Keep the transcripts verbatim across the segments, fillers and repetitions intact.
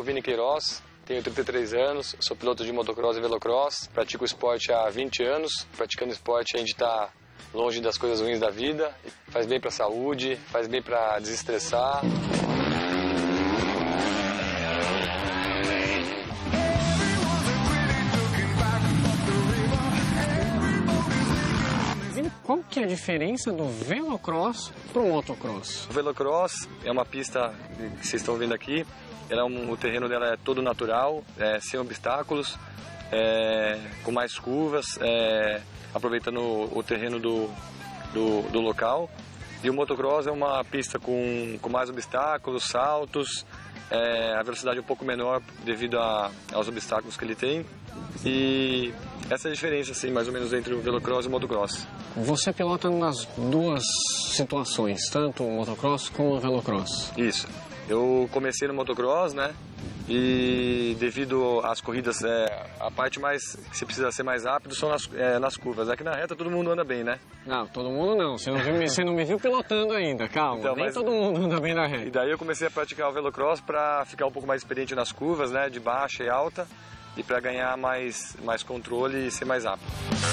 Vini Queiroz, tenho trinta e três anos, sou piloto de motocross e velocross, pratico o esporte há vinte anos. Praticando esporte a gente está longe das coisas ruins da vida, faz bem para a saúde, faz bem para desestressar. Qual que é a diferença do velocross para o motocross? O velocross é uma pista que vocês estão vendo aqui. Ela é um, o terreno dela é todo natural, é, sem obstáculos, é, com mais curvas, é, aproveitando o, o terreno do, do, do local. E o motocross é uma pista com, com mais obstáculos, saltos, é, a velocidade é um pouco menor devido a, aos obstáculos que ele tem. E essa é a diferença, assim, mais ou menos, entre o velocross e o motocross. Você pilota nas duas situações, tanto o motocross como o velocross? Isso. Eu comecei no motocross, né? E devido às corridas, é, a parte mais que você precisa ser mais rápido são nas, é, nas curvas. Aqui na reta todo mundo anda bem, né? Não, todo mundo não. Você não, viu, você não me viu pilotando ainda, calma. Então, nem mas... todo mundo anda bem na reta. E daí eu comecei a praticar o velocross para ficar um pouco mais experiente nas curvas, né? De baixa e alta. E para ganhar mais, mais controle e ser mais rápido.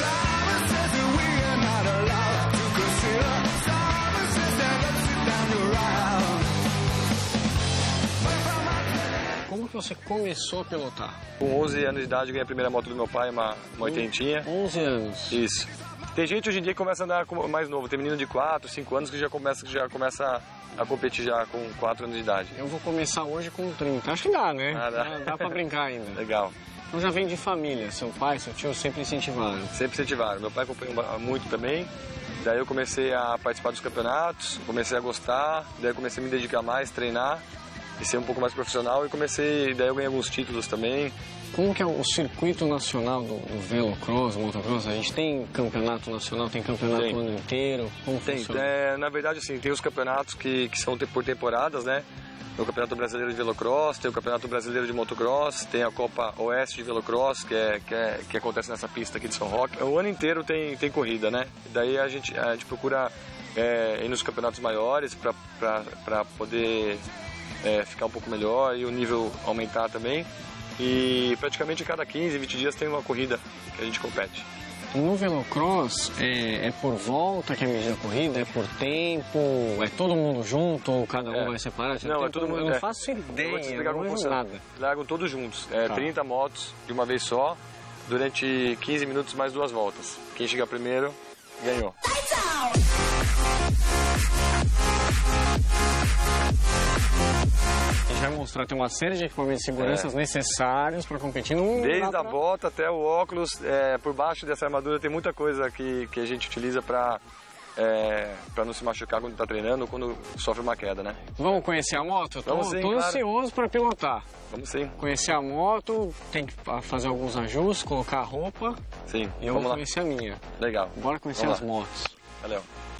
Como que você começou a pilotar? Com onze anos de idade eu ganhei a primeira moto do meu pai, uma, uma oitentinha. onze anos? Isso. Tem gente hoje em dia que começa a andar mais novo, tem menino de quatro, cinco anos que já começa, que já começa a competir já com quatro anos de idade. Eu vou começar hoje com trinta, acho que dá, né? Ah, dá. Dá, dá pra brincar ainda. Legal. Então já vem de família, seu pai, seu tio sempre incentivaram? Sempre incentivaram, meu pai acompanhou muito também. Daí eu comecei a participar dos campeonatos, comecei a gostar, daí eu comecei a me dedicar mais, treinar e ser um pouco mais profissional e comecei, daí eu ganhei alguns títulos também. Como que é o circuito nacional do, do velocross, motocross? A gente tem campeonato nacional, tem campeonato tem. o ano inteiro? Como tem, funciona? É, na verdade, assim, tem os campeonatos que, que são por temporadas, né? Tem o Campeonato Brasileiro de Velocross, tem o Campeonato Brasileiro de Motocross, tem a Copa Oeste de Velocross, que, é, que, é, que acontece nessa pista aqui de São Roque. O ano inteiro tem, tem corrida, né? Daí a gente, a gente procura é, ir nos campeonatos maiores para poder é, ficar um pouco melhor e o nível aumentar também. E praticamente a cada quinze, vinte dias tem uma corrida que a gente compete. No velocross, é, é por volta que é medida a corrida? É por tempo? É todo mundo junto ou cada um é. vai separar? Não, tempo? é todo mundo. Eu não é. faço ideia, eu vou te explicar como funciona. Nada. Largam todos juntos, é, tá. trinta motos de uma vez só, durante quinze minutos mais duas voltas. Quem chegar primeiro, ganhou. A gente vai mostrar, tem uma série de equipamentos de segurança é. necessários para competir. Não Desde pra... a bota até o óculos, é, por baixo dessa armadura tem muita coisa que, que a gente utiliza para é, para não se machucar quando está treinando ou quando sofre uma queda, né? Vamos conhecer a moto? Tô, Vamos sim, tô claro. ansioso para pilotar. Vamos sim. Conhecer a moto, tem que fazer alguns ajustes, colocar a roupa. Sim. E eu Vamos vou lá. conhecer a minha. Legal. Bora conhecer Vamos as lá. motos. Valeu.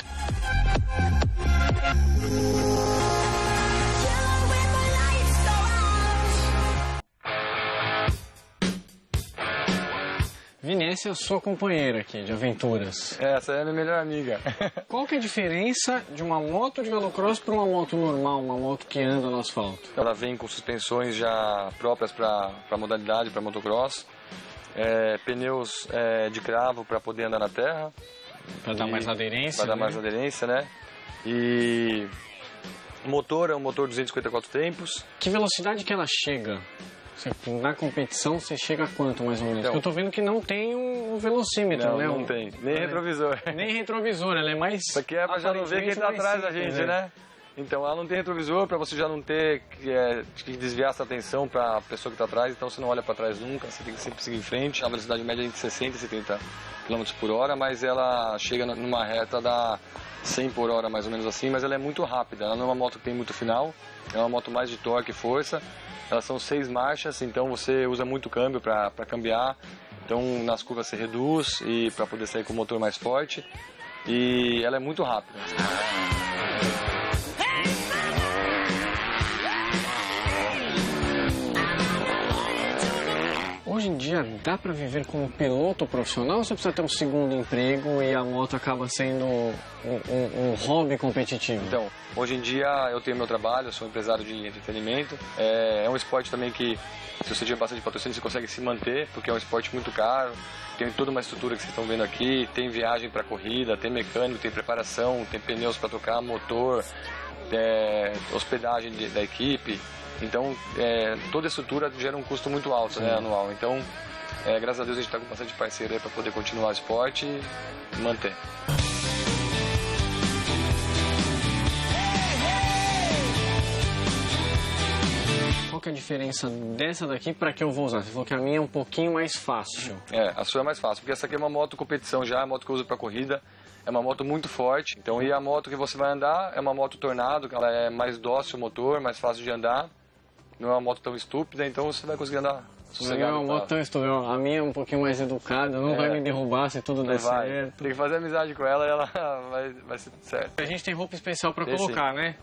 Vini, essa é a sua companheira aqui de aventuras. Essa é a minha melhor amiga. Qual que é a diferença de uma moto de velocross para uma moto normal, uma moto que anda no asfalto? Ela vem com suspensões já próprias para a modalidade, para motocross, é, pneus é, de cravo para poder andar na terra. Para dar mais aderência. Para né? dar mais aderência, né? E o motor é um motor duzentos e cinquenta e quatro tempos. Que velocidade que ela chega? Na competição você chega a quanto mais ou menos? Então, eu tô vendo que não tem um velocímetro, não, né? Não tem, nem retrovisor. Nem retrovisor, ela é mais... Isso aqui é pra já não ver quem tá atrás da gente, né? né? Então ela não tem retrovisor para você já não ter que, é, que desviar essa atenção para a pessoa que está atrás, então você não olha para trás nunca, você tem que sempre seguir em frente. A velocidade média é entre sessenta e setenta quilômetros por hora, mas ela chega numa reta da cem por hora, mais ou menos assim, mas ela é muito rápida. Ela não é uma moto que tem muito final, é uma moto mais de torque e força. Elas são seis marchas, então você usa muito câmbio para cambiar. Então nas curvas você reduz e para poder sair com o motor mais forte. E ela é muito rápida. Hoje em dia Cara, dá para viver como piloto profissional ou você precisa ter um segundo emprego e a moto acaba sendo um, um, um hobby competitivo? Então, hoje em dia eu tenho meu trabalho, eu sou empresário de entretenimento. É, é um esporte também que, se você tiver bastante patrocínio, você consegue se manter, porque é um esporte muito caro. Tem toda uma estrutura que vocês estão vendo aqui, tem viagem para corrida, tem mecânico, tem preparação, tem pneus para trocar, motor, é, hospedagem de, da equipe. Então, é, toda a estrutura gera um custo muito alto, né, anual. Então, é, graças a Deus, a gente está com bastante parceiro aí para poder continuar o esporte e manter. Qual que é a diferença dessa daqui para que eu vou usar? Você falou que a minha é um pouquinho mais fácil. É, a sua é mais fácil, porque essa aqui é uma moto competição já, é a moto que eu uso para corrida. É uma moto muito forte. Então, e a moto que você vai andar é uma moto Tornado, que ela é mais dócil o motor, mais fácil de andar. Não é uma moto tão estúpida, então você vai conseguir andar sossegado. Não é uma moto tão estúpida. A minha é um pouquinho mais educada, não é. vai me derrubar se tudo der vai. certo. Tem que fazer amizade com ela e ela vai, vai ser tudo certo. A gente tem roupa especial para colocar, né?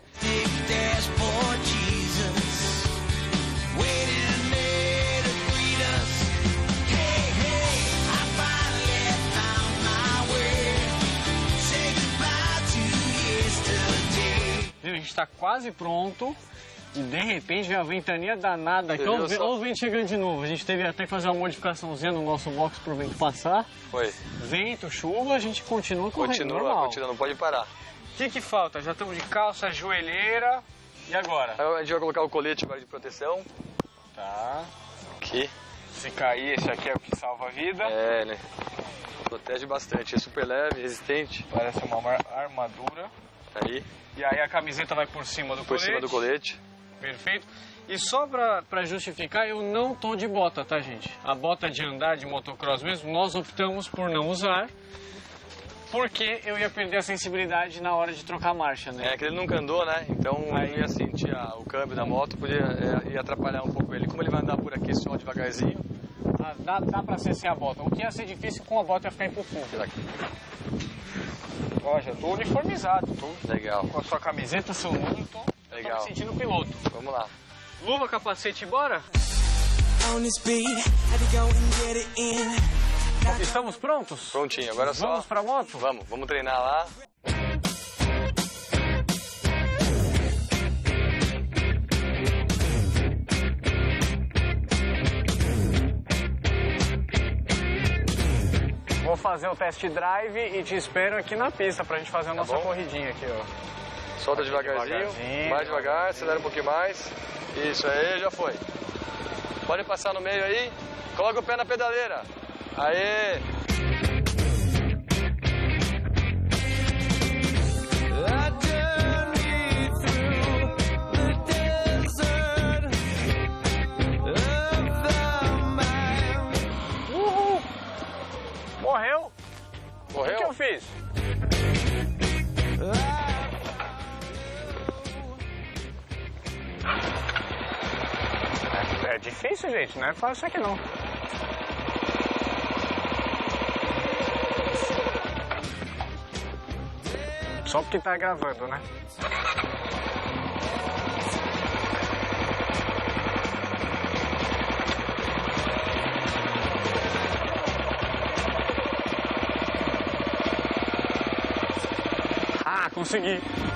A gente está quase pronto e de repente veio a ventania danada aqui. Olha só o vento chegando de novo. A gente teve até que fazer uma modificaçãozinha no nosso box para o vento passar. Foi. Vento, chuva, a gente continua correndo Continua, normal. continua, não pode parar. O que que falta? Já estamos de calça, joelheira. E agora? A gente vai colocar o colete agora de proteção. Tá. Aqui. Se cair, esse aqui é o que salva a vida. É, né? Protege bastante. É super leve, resistente. Parece uma armadura. Aí. E aí a camiseta vai por cima do por colete. Por cima do colete. Perfeito. E só pra, pra justificar, eu não tô de bota, tá, gente? A bota de andar, de motocross mesmo, nós optamos por não usar, porque eu ia perder a sensibilidade na hora de trocar marcha, né? É, que ele nunca andou, né? Então aí eu ia sentir a, o câmbio da moto, podia é, ia atrapalhar um pouco ele. Como ele vai andar por aqui só devagarzinho... Ah, dá, dá pra ser sem a bota. O que ia ser difícil com a bota ia ficar empufando. Ó, já tô uniformizado, tô legal. Com a sua camiseta, seu número, tô, legal. tô me sentindo piloto. Vamos lá. Luva, capacete, bora? Estamos prontos? Prontinho, agora só... Vamos pra moto? Vamos, vamos treinar lá. Vou fazer o test drive e te espero aqui na pista pra gente fazer a nossa tá corridinha aqui, ó. Solta devagarzinho, devagarzinho, mais devagar, acelera um pouquinho mais. Isso aí, já foi. Pode passar no meio aí, coloca o pé na pedaleira. Aê! Uhul! Morreu? Morreu? O que eu fiz? É, é difícil, gente, não é fácil isso aqui não. Só porque tá gravando, né? Ah, consegui.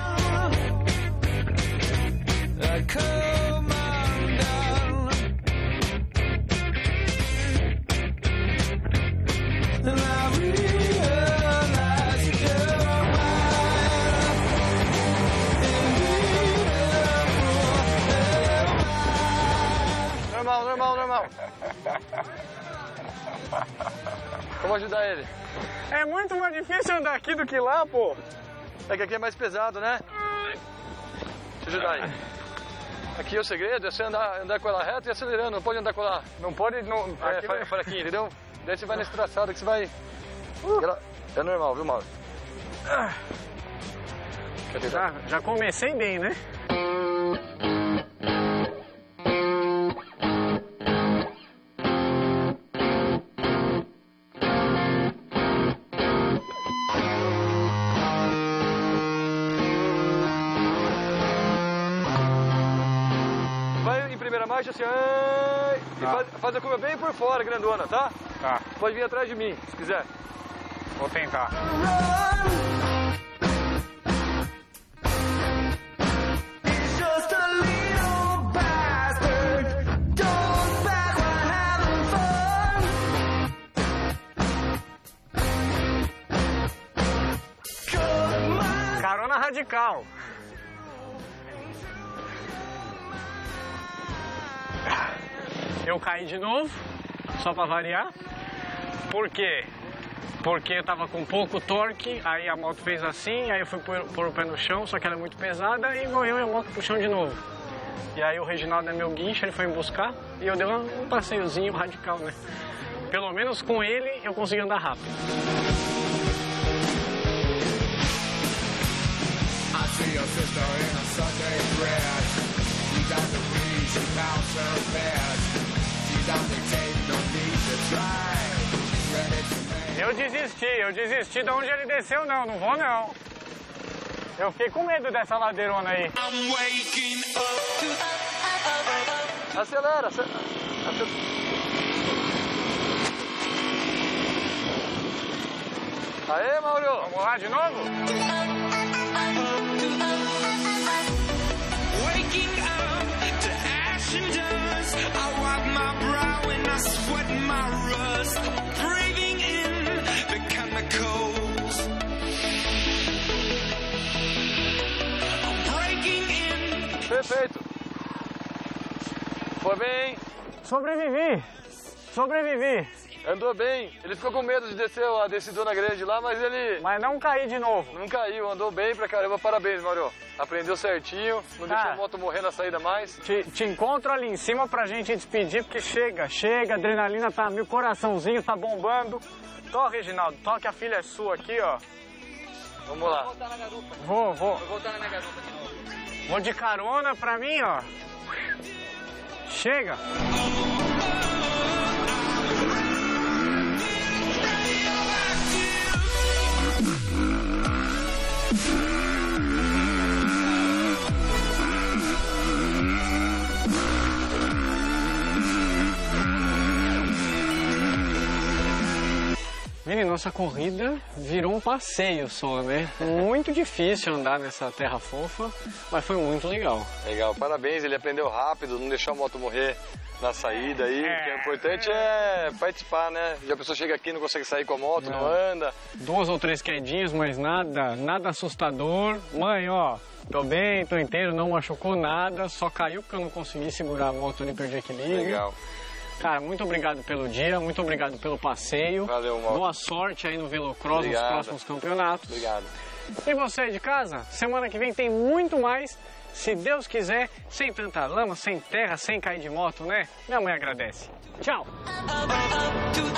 Normal, normal, normal. Vamos ajudar ele. É muito mais difícil andar aqui do que lá, pô. É que aqui é mais pesado, né? Deixa eu ajudar aí. Aqui é o segredo, é você andar, andar com ela reta e acelerando, não pode andar com ela... Não pode... Não, é, aqui, vai... aqui, entendeu? Daí você vai nesse traçado que você vai... Uh. Ela... É normal, viu, Mauro? Ah. Já, já comecei bem, né? marcha assim, ai, e Tá. faz, faz a curva bem por fora, grandona, tá? Tá, Pode vir atrás de mim, se quiser. vou tentar. Carona radical. Eu caí de novo, só para variar. Por quê? Porque eu tava com pouco torque, aí a moto fez assim, aí eu fui pôr, pôr o pé no chão, só que ela é muito pesada, e morreu e a moto pro chão de novo. E aí o Reginaldo é meu guincho, ele foi me buscar, e eu dei um, um passeiozinho radical, né? Pelo menos com ele eu consegui andar rápido. See your sister in a Sunday dress. She doesn't read, she pounds her best. She doesn't take no need to try. Ready to make. Eu desisti, eu desisti de onde ele desceu, não, não vou não. Eu fiquei com medo dessa ladeirona aí. I'm waking up to. Acelera, acelera. Aê, Mauro! Vamos lá de novo? Waking up to ash and dust. I wipe my brow and I sweat my rust. Breathing in the chemicals. I'm breaking in. Perfeito. Foi bem, Sobrevivi, sobrevivi. andou bem. Ele ficou com medo de descer a descidona grande lá, mas ele Mas não caí de novo. não caiu, andou bem pra caramba. Parabéns, Mauro. Aprendeu certinho, não deixou Ah. a moto morrer na saída mais. Te, te encontro ali em cima pra gente despedir, porque chega, chega, a adrenalina tá, meu coraçãozinho tá bombando. Tó, Reginaldo, toque a filha é sua aqui, ó. Vamos lá. Vou, vou. Vou voltar na minha garupa de novo. Vou de carona pra mim, ó. Chega. Vini, nossa corrida virou um passeio só, né? Muito difícil andar nessa terra fofa, mas foi muito legal. Legal, parabéns. Ele aprendeu rápido, não deixou a moto morrer na saída aí. É. O que é importante é participar, né? Já a pessoa chega aqui e não consegue sair com a moto, não, Não. anda. Duas ou três quedinhas, mas nada, nada assustador. Mãe, ó, tô bem, tô inteiro, não machucou nada, só caiu porque eu não consegui segurar a moto e perdi equilíbrio. Legal. Cara, muito obrigado pelo dia, muito obrigado pelo passeio. Valeu, Mauro. Boa sorte aí no Velocross, Obrigado. nos próximos campeonatos. Obrigado. E você de casa, semana que vem tem muito mais, se Deus quiser, sem tanta lama, sem terra, sem cair de moto, né? Minha mãe agradece. Tchau! Up, up to